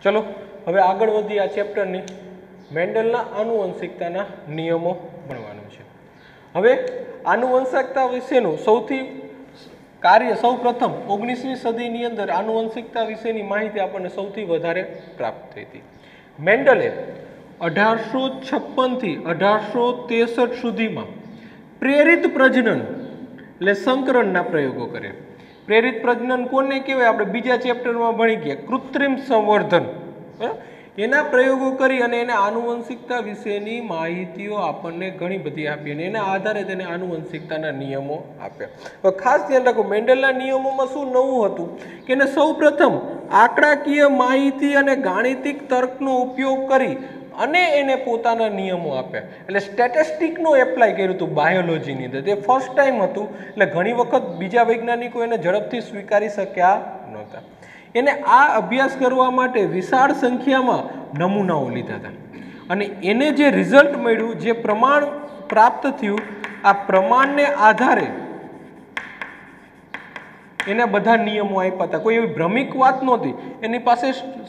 चलो हवे आगळ वधी आ चेप्टरनी मेंडलना आनुवंशिकताना नियमो भणवानुं छे। हवे आनुवंशिकता विशेनुं सौथी कार्य सौ प्रथम 19મી સદીની અંદર आनुवंशिकता विशेनी माहिती आपणे सौथी वधारे प्राप्त थई हती। मेंडले 1856 થી 1863 सुधीमां प्रेरित प्रजनन એટલે સંકરણના પ્રયોગો કર્યા। प्रेरित प्रजनन कोने कहेवाय आपणे बीजा चेप्टरमां भणी गया। कृत्रिम संवर्धन एना प्रयोगों करी अने एने आनुवंशिकता विशेनी माहितीओ आपणने घणी बधी आपी अने एना आधारे तेने आनुवंशिकताना नियमो आप्या। तो खास ध्यान राखो मेंडलना नियमोमां शुं नवुं हतुं के एने सौप्रथम आंकड़ाकीय माहिती अने गाणितिक तर्कनो उपयोग करी अने एने पोताना नियमो आप्या। એટલે સ્ટેટિસ્ટિકનો એપ્લાય કર્યું હતું બાયોલોજીની અંદર। તે ફર્સ્ટ ટાઈમ હતું એટલે ઘણી વખત બીજા વૈજ્ઞાનિકો એને ઝડપથી સ્વીકારી શક્યા નહોતા। એને આ અભ્યાસ કરવા માટે વિશાળ સંખ્યામાં નમૂનાઓ લીધા હતા અને એને જે રિઝલ્ટ મળ્યું જે પ્રમાણ પ્રાપ્ત થયું આ પ્રમાણને આધારે એને બધા નિયમો આપ્યા હતા। કોઈ એવી ભ્રમિક વાત નહોતી। એની પાસે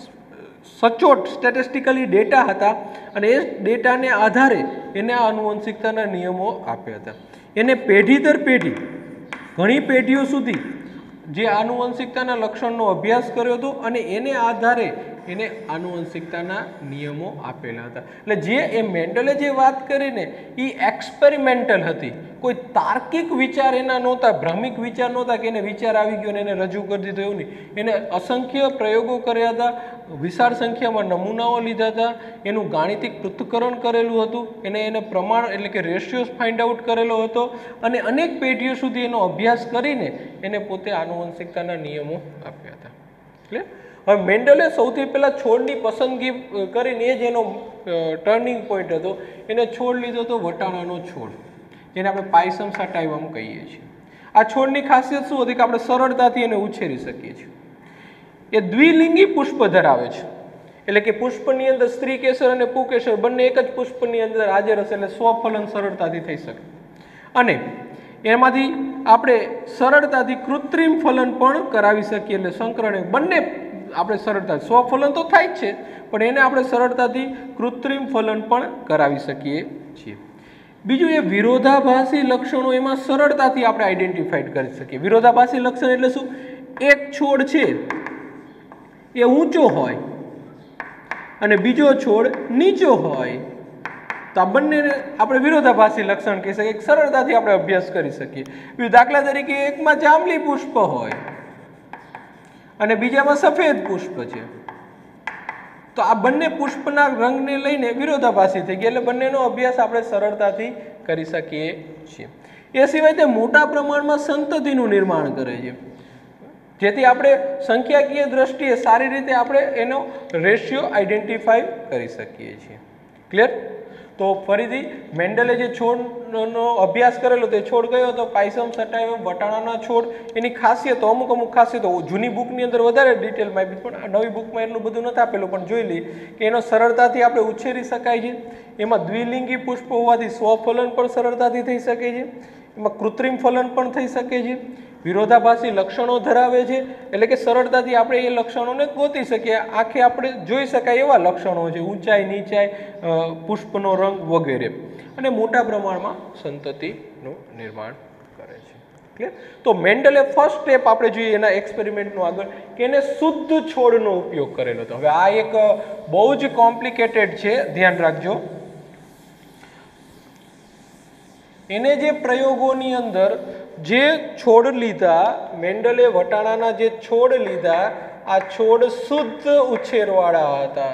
सचोट स्टेटिस्टिकली डेटा हता अने ए डेटाने आधारे एने आनुवंशिकताना नियमो आप्या हता। एने पेढ़ी दर पेढ़ी घणी पेढ़ीओ सुधी जे आनुवंशिकताना लक्षणनो अभ्यास कर्यो हतो अने एने आधारे एने आनुवंशिकताना नियमो आपेला हता। એટલે જે એ મેન્ડલે જે વાત કરી ને એ એક્સપેરિમેન્ટલ હતી। કોઈ તાર્કિક વિચાર એના નહોતા, ભ્રમિક વિચાર નહોતા કે એને વિચાર આવી ગયો ને એને રજૂ કરી દીધો એવું નહીં। એને અસંખ્ય પ્રયોગો કર્યા હતા, વિશાળ સંખ્યામાં નમૂનાઓ લીધા હતા, એનું ગાણિતિક પૃથ્થકરણ કરેલું હતું, એને પ્રમાણ એટલે કે રેશિયોસ ફાઇન્ડ આઉટ કરેલો હતો અને અનેક પેઢીઓ સુધી એનો અભ્યાસ કરીને એને પોતે આનુવંશિકતાના નિયમો આપ્યા હતા। એટલે હવે મેન્ડલે સૌથી પહેલાં છોડની પસંદગી કરીને એ જ એનો ટર્નિંગ પોઈન્ટ હતો। એને છોડ લીધો હતો વટાણાનો છોડ, જેને આપણે પાયસમ સાટાઇવમ કહીએ છીએ। આ છોડની ખાસિયત શું હતી કે આપણે સરળતાથી એને ઉછેરી શકીએ છીએ। એ દ્વિલિંગી પુષ્પ ધરાવે છે, એટલે કે પુષ્પની અંદર સ્ત્રી કેસર અને પુકેસર બંને એક જ પુષ્પની અંદર હાજર હશે એટલે સ્વફલન સરળતાથી થઈ શકે અને એમાંથી આપણે સરળતાથી કૃત્રિમ ફલન પણ કરાવી શકીએ। એટલે સંકરણે બંને આપણે સરળતા સ્વફલન તો થાય જ છે પણ એને આપણે સરળતાથી કૃત્રિમ ફલન પણ કરાવી શકીએ છીએ। બીજું એ વિરોધાભાસી લક્ષણો એમાં સરળતાથી આપણે આઈડેન્ટિફાઈડ કરી શકીએ। વિરોધાભાસી લક્ષણ એટલે શું? એક છોડ છે એ ઊંચો હોય અને બીજો છોડ નીચો હોય તો આ બંનેને આપણે વિરોધાભાસી લક્ષણ કહી શકીએ। સરળતાથી આપણે અભ્યાસ કરી શકીએ। દાખલા તરીકે એકમાં જાંબલી પુષ્પ હોય અને બીજામાં સફેદ પુષ્પ છે તો આ બંને પુષ્પના રંગને લઈને વિરોધાભાસી થઈ ગયા એટલે બંનેનો અભ્યાસ આપણે સરળતાથી કરી શકીએ છીએ। એ સિવાય તે મોટા પ્રમાણમાં સંતતિનું નિર્માણ કરે છે, જેથી આપણે સંખ્યાકીય દ્રષ્ટિએ સારી રીતે આપણે એનો રેશિયો આઈડેન્ટિફાઈ કરી શકીએ છીએ। ક્લિયર? તો ફરીથી મેન્ડલે જે છોડનો અભ્યાસ કરેલો તે છોડ કયો હતો? પાયસમ સટાઇવમ વટાણાના છોડ। એની ખાસિયતો અમુક ખાસિયતો જૂની બુકની અંદર વધારે ડિટેલમાં આપી પણ નવી બુકમાં એટલું બધું નથી આપેલું પણ જોઈ લઈએ કે એનો સરળતાથી આપણે ઉછેરી શકાય છે। એમાં દ્વિલિંગી પુષ્પ હોવાથી સ્વફલન પણ સરળતાથી થઈ શકે છે, એમાં કૃત્રિમ ફલન પણ થઈ શકે છે, વિરોધાભાસી લક્ષણો ધરાવે છે એટલે કે સરળતાથી આપણે એ લક્ષણોને ગોતી શકીએ। આંખે આપણે જોઈ શકાય એવા લક્ષણો છે, ઊંચાઈ નીચાઈ પુષ્પનો રંગ વગેરે, અને મોટા પ્રમાણમાં સંતતિનું નિર્માણ કરે છે। ક્લિયર? તો મેન્ડલે ફર્સ્ટ સ્ટેપ આપણે જોઈએ એના એક્સપેરિમેન્ટનું આગળ કે એને શુદ્ધ છોડનો ઉપયોગ કરેલો હતો। હવે આ એક બહુ જ કોમ્પ્લિકેટેડ છે, ધ્યાન રાખજો। એને જે પ્રયોગોની અંદર જે છોડ લીધા મેન્ડલે વટાણાના જે છોડ લીધા આ છોડ શુદ્ધ ઉછેરવાળા હતા।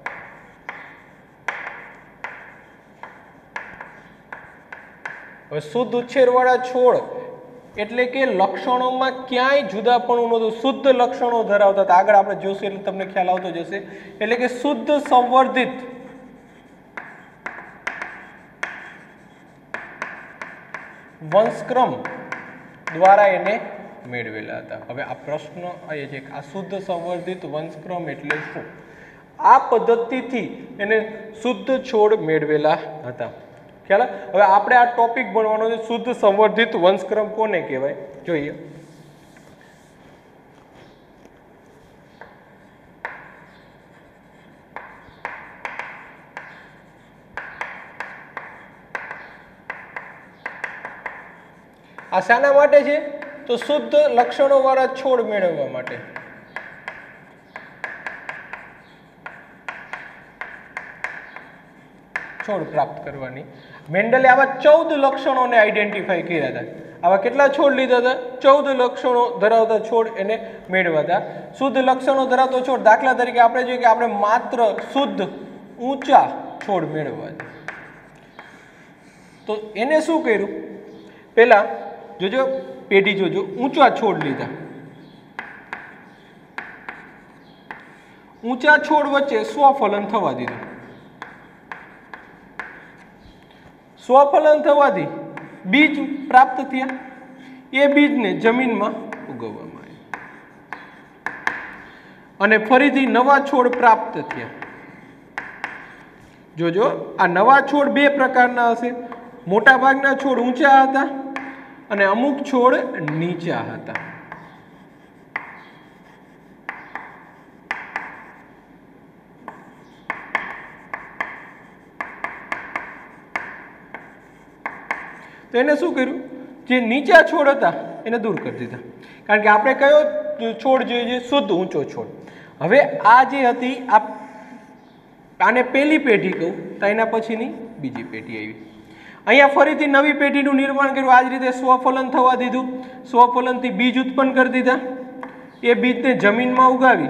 હવે શુદ્ધ ઉછેરવાળા છોડ એટલે કે લક્ષણોમાં ક્યાંય જુદાપણું નહોતું, શુદ્ધ લક્ષણો ધરાવતા હતા। આગળ આપણે જોશું એટલે તમને ખ્યાલ આવતો જશે। એટલે કે શુદ્ધ સંવર્ધિત વંશક્રમ દ્વારા એને મેળવેલા હતા। હવે આ પ્રશ્ન એ છે કે આ શુદ્ધ સંવર્ધિત વંશક્રમ એટલે શું? આ પદ્ધતિથી એને શુદ્ધ છોડ મેળવેલા હતા। ખ્યાલ? હવે આપણે આ ટોપિક ભણવાનો છે શુદ્ધ સંવર્ધિત વંશક્રમ કોને કહેવાય જોઈએ। આ શાના માટે છે? તો શુદ્ધ લક્ષણોવાળા છોડ મેળવવા માટે. છોડ પ્રાપ્ત કરવાની મેન્ડલે આવા 14 લક્ષણોને આઈડેન્ટિફાઈ કર્યા હતા. આવા કેટલા છોડ લીધા હતા? 14 લક્ષણો ધરાવતા છોડ એને મેળવ્યા હતા. શુદ્ધ લક્ષણો ધરાવતો છોડ, દાખલા તરીકે આપણે જોઈએ કે આપણે માત્ર શુદ્ધ ઊંચા છોડ મેળવવા છે. તો એને શું કર્યું? પહેલા જોજો પેઢી જોજો, ઊંચા છોડ લીધા. ઊંચા છોડ વચ્ચે સ્વફલન થવા દીધું. સ્વફલન થવાથી બીજ પ્રાપ્ત થયા. એ બીજને જમીનમાં ઉગવવામાં આવ્યા અને ફરીથી નવા છોડ પ્રાપ્ત થયા. જોજો આ નવા છોડ બે પ્રકારના હશે. મોટા ભાગના છોડ ઊંચા હતા અને અમુક છોડ નીચા હતા. તો એને શું કર્યું? જે નીચા છોડ હતા એને દૂર કરી દીધા. કારણ કે આપણે કયો છોડ જોઈએ? શુદ્ધ ઊંચો છોડ. હવે આ જે હતી આને પહેલી પેઢી કહું, તો એના પછીની બીજી પેઢી આવી. અહીંયા ફરીથી નવી પેઢીનું નિર્માણ કર્યું. આ જ રીતે સ્વફલન થવા દીધું. સ્વફલનથી બીજ ઉત્પન્ન કરી દીધા. એ બીજને જમીનમાં ઉગાવી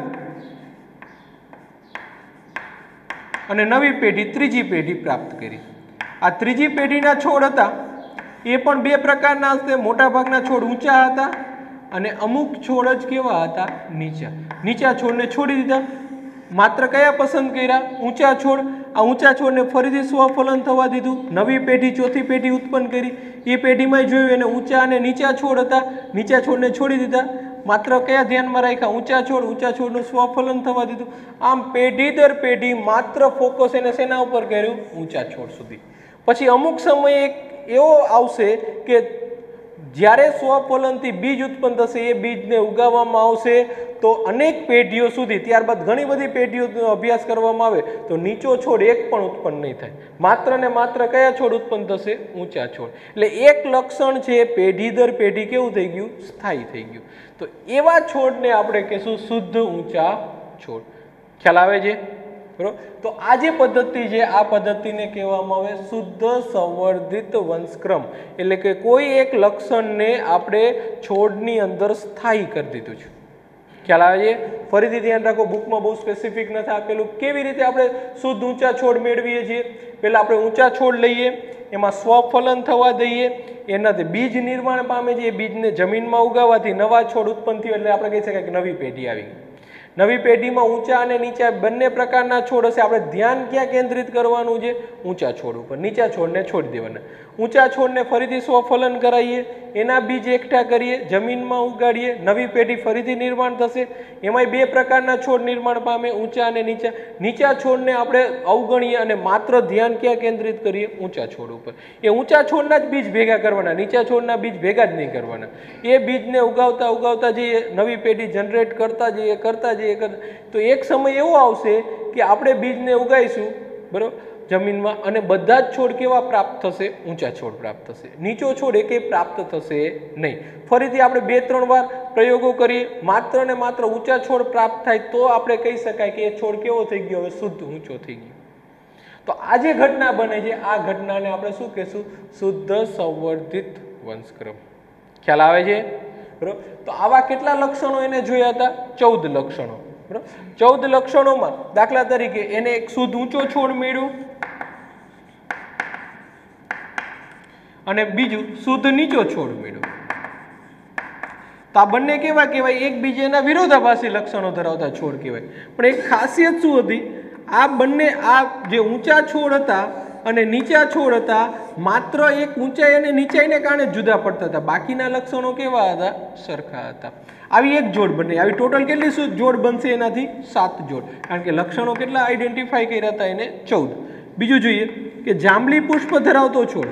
અને નવી પેઢી, ત્રીજી પેઢી પ્રાપ્ત કરી. આ ત્રીજી પેઢીના છોડ હતા એ પણ બે પ્રકારના હશે. મોટા ભાગના છોડ ઊંચા હતા અને અમુક છોડ જ કેવા હતા? નીચા. નીચા છોડને છોડી દીધા. માત્ર કયા પસંદ કર્યા? ઊંચા છોડ. આ ઊંચા છોડને ફરીથી સ્વફલન થવા દીધું. નવી પેઢી, ચોથી પેઢી ઉત્પન્ન કરી. એ પેઢીમાં જોયું એને ઊંચા અને નીચા છોડ હતા. નીચા છોડને છોડી દીધા. માત્ર કયા ધ્યાનમાં રાખ્યા? ઊંચા છોડ. ઊંચા છોડનું સ્વફલન થવા દીધું. આમ પેઢી દર પેઢી માત્ર ફોકસ એને શેના ઉપર કર્યું? ઊંચા છોડ સુધી. પછી અમુક સમયે એવો આવશે કે જ્યારે સ્વફલનથી બીજ ઉત્પન્ન થશે, એ બીજને ઉગાવવામાં આવશે તો અનેક પેઢીઓ સુધી, ત્યારબાદ ઘણી બધી પેઢીઓનો અભ્યાસ કરવામાં આવે તો નીચો છોડ એક પણ ઉત્પન્ન નહીં થાય. માત્ર ને માત્ર કયા છોડ ઉત્પન્ન થશે? ઊંચા છોડ. એટલે એક લક્ષણ છે પેઢી દર પેઢી કેવું થઈ ગયું? સ્થાયી થઈ ગયું. તો એવા છોડને આપણે કહીશું શુદ્ધ ઊંચા છોડ. ખ્યાલ આવે છે? બરોબર. તો આ જે પદ્ધતિ છે, આ પદ્ધતિને કહેવામાં આવે શુદ્ધ સંવર્ધિત વંશક્રમ. એટલે કે કોઈ એક લક્ષણને આપણે છોડની અંદર સ્થાયી કરી દીધું છે. ખ્યાલ આવે છે? ફરીથી ધ્યાન રાખો, બુકમાં બહુ સ્પેસિફિક નથી આપેલું. કેવી રીતે આપણે શુદ્ધ ઊંચા છોડ મેળવીએ છીએ? પહેલા આપણે ઊંચા છોડ લઈએ, એમાં સ્વફલન થવા દઈએ, એનાથી બીજ નિર્માણ પામે છે. એ બીજને જમીનમાં ઉગાવવાથી નવા છોડ ઉત્પન્ન થયો એટલે આપણે કહી શકાય કે નવી પેઢી આવી. નવી પેઢીમાં ઊંચા અને નીચા બંને પ્રકારના છોડ હશે. આપણે ધ્યાન ક્યાં કેન્દ્રિત કરવાનું છે? ઊંચા છોડ ઉપર. નીચા છોડને છોડી દેવાના. ઊંચા છોડને ફરીથી સ્વફલન કરાવીએ, એના બીજ એકઠા કરીએ, જમીનમાં ઉગાડીએ, નવી પેઢી ફરીથી નિર્માણ થશે. એમાંય બે પ્રકારના છોડ નિર્માણ પામે, ઊંચા અને નીચા. નીચા છોડને આપણે અવગણીએ અને માત્ર ધ્યાન ક્યાં કેન્દ્રિત કરીએ? ઊંચા છોડ ઉપર. એ ઊંચા છોડના જ બીજ ભેગા કરવાના, નીચા છોડના બીજ ભેગા જ નહીં કરવાના. એ બીજને ઉગાવતા ઉગાવતા જઈએ, નવી પેઢી જનરેટ કરતા જઈએ, તો એક સમય એવો આવશે કે આપણે બીજને ઉગાઈશું, બરોબર, જમીનમાં, અને બધા જ છોડ કેવા પ્રાપ્ત થશે? ઊંચા છોડ પ્રાપ્ત થશે. નીચો છોડ એકે પ્રાપ્ત થશે નહીં. ફરીથી આપણે 2-3 વાર પ્રયોગો કરીએ, માત્ર ને માત્ર ઊંચા છોડ પ્રાપ્ત થાય તો આપણે કહી શકાય કે એ છોડ કેવો થઈ ગયો? હવે શુદ્ધ ઊંચો થઈ ગયો. તો આ જે ઘટના બને છે, આ ઘટનાને આપણે શું કહેશું? શુદ્ધ સંવર્ધિત વંશક્રમ. ખ્યાલ આવે છે? બરોબર. તો આવા કેટલા લક્ષણો એને જોયા હતા? 14 લક્ષણો. બરોબર. 14 લક્ષણોમાં દાખલા તરીકે એને એક શુદ્ધ ઊંચો છોડ મળ્યો અને બીજું શુદ્ધ નીચો છોડ મળ્યો. તો આ બંને કેવા કહેવાય? એકબીજાના વિરોધાભાસી લક્ષણો ધરાવતા છોડ કહેવાય. પણ એક ખાસિયત શું હતી? આ બંને, આ જે ઊંચા છોડ હતા અને નીચા છોડ હતા, માત્ર એક ઊંચાઈ અને નીચાઈને કારણે જુદા પડતા હતા. બાકીના લક્ષણો કેવા હતા? સરખા હતા. આવી એક જોડ બને. આવી ટોટલ કેટલી જોડ બનશે? એનાથી 7 જોડ. કારણ કે લક્ષણો કેટલા આઈડેન્ટિફાઈ કર્યા હતા? એને 14. બીજું જોઈએ કે જાંબલી પુષ્પ ધરાવતો છોડ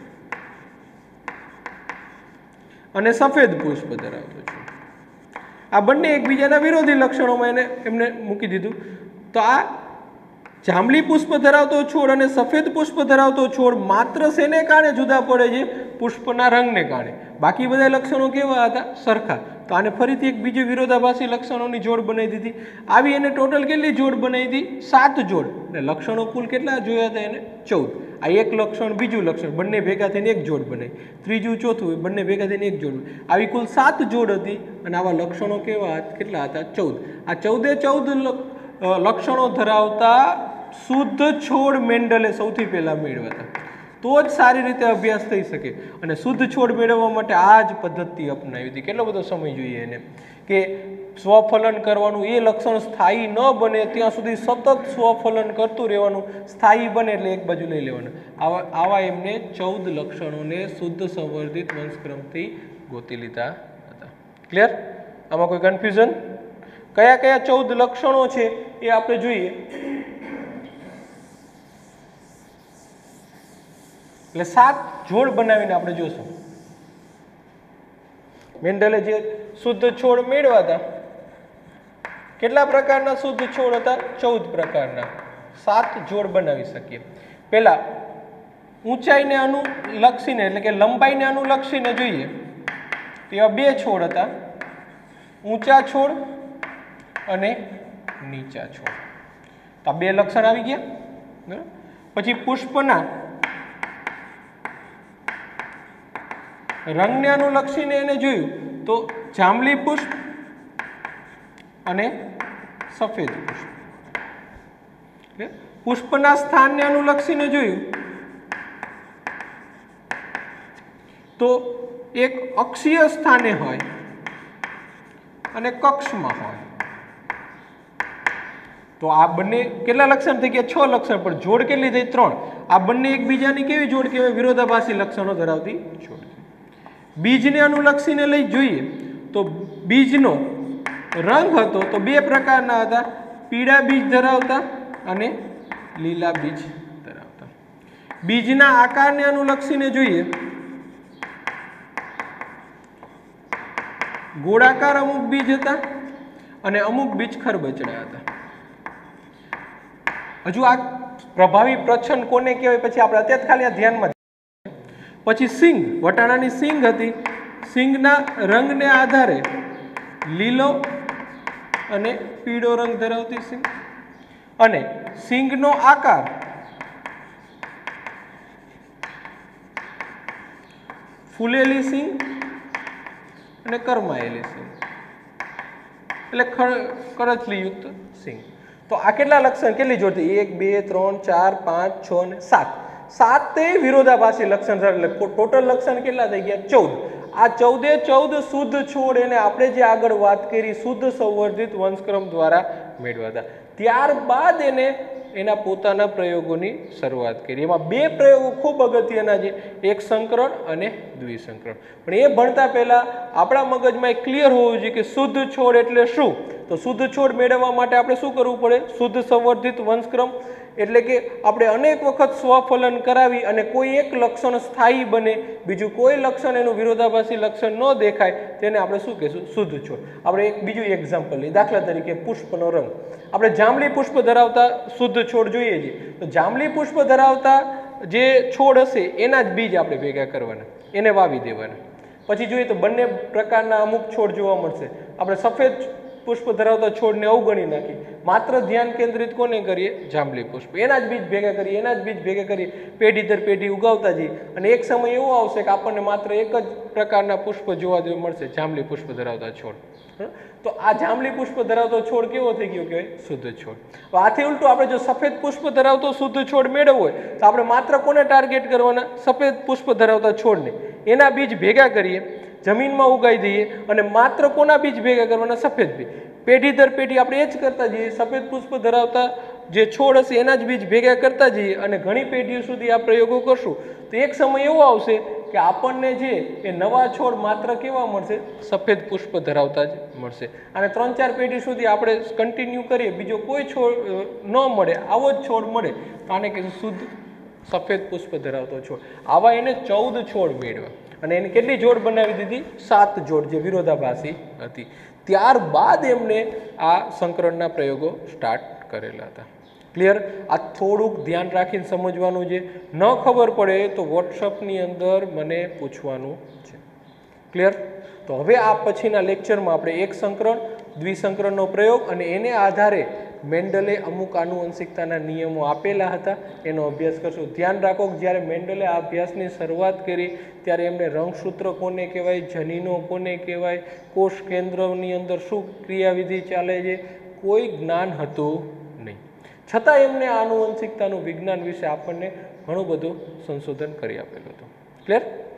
અને સફેદ પુષ્પ ધરાવતો છોડ, આ બંને એકબીજાના વિરોધી લક્ષણોમાં એમને મૂકી દીધું. તો આ જાંબલી પુષ્પ ધરાવતો છોડ અને સફેદ પુષ્પ ધરાવતો છોડ માત્ર શેને કારણે જુદા પડે છે? પુષ્પના રંગને કારણે. બાકી બધા લક્ષણો કેવા હતા? સરખા. તો આને ફરીથી એક બીજી વિરોધાભાસી લક્ષણોની જોડ બનાવી દીધી. આવી એને ટોટલ કેટલી જોડ બનાવી હતી? 7 જોડ. અને લક્ષણો કુલ કેટલા જોયા હતા એને? 14. આ એક લક્ષણ બીજું લક્ષણ બંને ભેગા થઈને એક જોડ બનાવી, ત્રીજું ચોથું બંને ભેગા થઈને એક જોડ. આવી કુલ 7 જોડ હતી અને આવા લક્ષણો કેવા કેટલા હતા? 14. આ 14 લક્ષણો ધરાવતા શુદ્ધ છોડ મેન્ડલે સૌથી પહેલા મેળવ્યા હતા. તો જ સારી રીતે અભ્યાસ થઈ શકે. અને શુદ્ધ છોડ મેળવવા માટે આ જ પદ્ધતિ અપનાવી હતી. કેટલો બધો સમય જોઈએ એને કે સ્વફલન કરવાનું, એ લક્ષણ સ્થાયી ન બને ત્યાં સુધી સતત સ્વફલન કરતું રહેવાનું, સ્થાયી બને એટલે એક બાજુ લઈ લેવાનું. આવા એમને 14 લક્ષણોને શુદ્ધ સંવર્ધિત વંશક્રમથી ગોતી લીધા હતા. ક્લિયર? આમાં કોઈ કન્ફ્યુઝન? કયા કયા 14 લક્ષણો છે એ આપણે જોઈએ. એટલે 7 જોડ બનાવીને આપણે જોશું. મેન્ડલે જે શુદ્ધ છોડ મેળવ્યા હતા, કેટલા પ્રકારના શુદ્ધ છોડ હતા? 14 પ્રકારના. 7 જોડ બનાવી શકીએ. પહેલા ઊંચાઈને અનુલક્ષીને એટલે કે લંબાઈને અનુલક્ષીને જોઈએ તો એવા 2 છોડ હતા, ઊંચા છોડ અને નીચા છોડ. તો આ 2 લક્ષણ આવી ગયા. પછી પુષ્પના રંગને અનુલક્ષીને એને જોયું તો જાંબલી પુષ્પ અને સફેદ પુષ્પ. પુષ્પના સ્થાનને અનુલક્ષીને જોયું તો એક અક્ષીય સ્થાને હોય અને કક્ષમાં હોય. તો આ બંને કેટલા લક્ષણ થઈ ગયા? 6 લક્ષણ. પણ જોડ કેટલી થઈ? 3. આ બંને એકબીજાની કેવી જોડ કહેવાય? વિરોધાભાસી લક્ષણો ધરાવતી જોડ. બીજને અનુલક્ષીને લઈ જોઈએ તો બીજનો રંગ હતો તો 2 પ્રકારના હતા, પીળા બીજ ધરાવતા અને લીલા બીજ ધરાવતા. બીજના આકારને અનુલક્ષીને જોઈએ ગોળાકાર અમુક બીજ હતા અને અમુક બીજ ખરબચડા હતા. હજુ આ પ્રભાવી પ્રચ્છન્ન કોને કહેવાય પછી આપણે અત્યારે ખાલી આ ધ્યાનમાં. પછી સિંગ, વટાણાની સિંગ હતી. સિંગના રંગને આધારે લીલો અને પીળો રંગ ધરાવતી સિંગ, અને સિંગનો આકાર ફૂલેલી સિંગ અને કરમાયેલી સિંગ એટલે કરચલીયુક્ત સિંગ. તો આ કેટલા લક્ષણ કેટલી જોડતી? 1 2 3 4 5 6 અને 7. 7 વિરોધાભાસી લક્ષણ. એટલે ટોટલ લક્ષણ કેટલા થઈ ગયા? 14. આ 14 શુદ્ધ છોડ એને આપણે જે આગળ વાત કરી શુદ્ધ સંવર્ધિત વંશક્રમ દ્વારા મેળવ્યા હતા. ત્યારબાદ એને એના પોતાના પ્રયોગોની શરૂઆત કરી. એમાં 2 પ્રયોગો ખૂબ અગત્યના છે, એક સંકરણ અને દ્વિસંકરણ. પણ એ ભણતા પહેલા આપણા મગજમાં એક ક્લિયર હોવું જોઈએ કે શુદ્ધ છોડ એટલે શું. તો શુદ્ધ છોડ મેળવવા માટે આપણે શું કરવું પડે? શુદ્ધ સંવર્ધિત વંશક્રમ એટલે કે આપણે અનેક વખત સ્વફલન કરાવી અને કોઈ એક લક્ષણ સ્થાયી બને, બીજું કોઈ લક્ષણ એનું વિરોધાભાસી લક્ષણ ન દેખાય, તેને આપણે શું કહીશું? શુદ્ધ છોડ. આપણે એક બીજું એક્ઝામ્પલ લઈએ. દાખલા તરીકે પુષ્પનો રંગ. આપણે જાંબલી પુષ્પ ધરાવતા શુદ્ધ છોડ જોઈએ છીએ તો જાંબલી પુષ્પ ધરાવતા જે છોડ હશે એના જ બીજ આપણે ભેગા કરવાના, એને વાવી દેવાના. પછી જોઈએ તો બંને પ્રકારના અમુક છોડ જોવા મળશે. આપણે સફેદ પુષ્પ ધરાવતા છોડને અવગણી નાખી, માત્ર ધ્યાન કેન્દ્રિત કોને કરીએ? જાંબલી પુષ્પ. એના જ બીજ ભેગા કરીએ, એના જ બીજ ભેગા કરીએ, પેઢી દર પેઢી ઉગાવતા જઈએ અને એક સમય એવો આવશે કે આપણને માત્ર એક જ પ્રકારના પુષ્પ જોવા મળશે, જાંબલી પુષ્પ ધરાવતા છોડ. તો આ જાંબલી પુષ્પ ધરાવતો છોડ કેવો થઈ ગયો? કહેવાય શુદ્ધ છોડ. આથી ઉલટું આપણે જો સફેદ પુષ્પ ધરાવતો શુદ્ધ છોડ મેળવવો હોય તો આપણે માત્ર કોને ટાર્ગેટ કરવાના? સફેદ પુષ્પ ધરાવતા છોડને. એના બીજ ભેગા કરીએ, જમીનમાં ઉગાવી દઈએ અને માત્ર કોના બીજ ભેગા કરવાના? સફેદ બીજ. પેઢી દર પેઢી આપણે એ જ કરતા જઈએ, સફેદ પુષ્પ ધરાવતા જે છોડ હશે એના જ બીજ ભેગા કરતા જઈએ અને ઘણી પેઢીઓ સુધી આ પ્રયોગો કરશું તો એક સમય એવો આવશે કે આપણને જે એ નવા છોડ માત્ર કેવા મળશે? સફેદ પુષ્પ ધરાવતા જ મળશે. અને 3-4 પેઢી સુધી આપણે કન્ટિન્યુ કરીએ, બીજો કોઈ છોડ ન મળે, આવો જ છોડ મળે તો આને કહીશું શુદ્ધ સફેદ પુષ્પ ધરાવતો છોડ. આવા એને 14 છોડ મેળવ્યા અને એને કેટલી જોડ બનાવી દીધી? 7 જોડ, જે વિરોધાભાસી હતી. ત્યારબાદ એમને આ સંકરણના પ્રયોગો સ્ટાર્ટ કરેલા હતા. ક્લિયર? આ થોડુંક ધ્યાન રાખીને સમજવાનું છે. ન ખબર પડે તો વોટ્સઅપની અંદર મને પૂછવાનું છે. ક્લિયર? તો હવે આ પછીના લેક્ચરમાં આપણે એક સંકરણ, દ્વિસંકરણનો પ્રયોગ અને એને આધારે મેન્ડલે અમુક આનુવંશિકતાના નિયમો આપેલા હતા એનો અભ્યાસ કરશું. ધ્યાન રાખો કે જ્યારે મેન્ડલે આ અભ્યાસની શરૂઆત કરી ત્યારે એમને રંગસૂત્ર કોને કહેવાય, જનીનો કોને કહેવાય, કોષ કેન્દ્રની અંદર શું ક્રિયાવિધિ ચાલે છે, કોઈ જ્ઞાન હતું નહીં. છતાં એમને આનુવંશિકતાનું વિજ્ઞાન વિશે આપણને ઘણું બધું સંશોધન કરી આપેલું હતું. ક્લિયર?